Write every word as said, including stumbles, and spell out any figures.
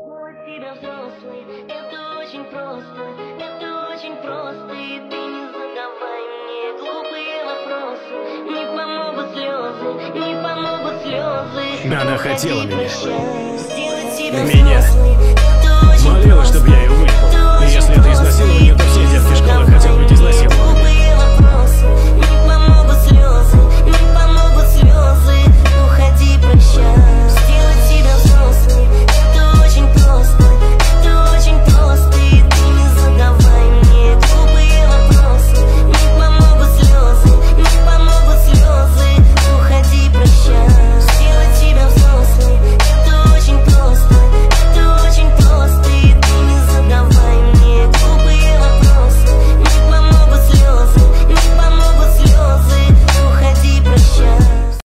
Тебя взрослый, это очень просто, это очень просто, и ты не задавай мне глупые вопросы. Не помогут слезы, не помогут слезы. Она хотела меня. Меня. Молила, чтобы я ее выебал. И если это изнасилование, то все девки школы хотят